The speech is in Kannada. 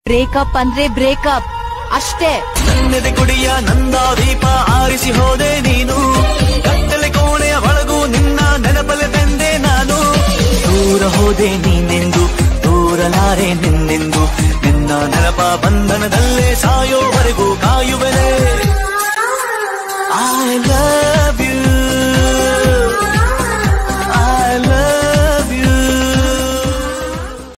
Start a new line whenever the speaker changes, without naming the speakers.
ಬ್ರೇಕಪ್ ಅಂದ್ರೆ ಬ್ರೇಕಪ್ ಅಷ್ಟೇ.
ನನ್ನೆದೆ ಕುಡಿಯ ನಂದ ದೀಪ ಆರಿಸಿ ಹೋದೆ ನೀನು, ಕತ್ತಲೆ ಕೋಣೆಯ ಒಳಗೂ ನಿನ್ನ ನೆನಪಲೆ ಬೆಂದೆ ನಾನು. ದೂರ ಹೋದೆ ನೀನೆಂದು ದೂರಲಾರೆ ನಿನ್ನೆಂದು, ನಿನ್ನ ನೆನಪ ಬಂಧನದಲ್ಲೇ ಸಾಯೋವರೆಗೂ ಕಾಯುವೆನೆ. I love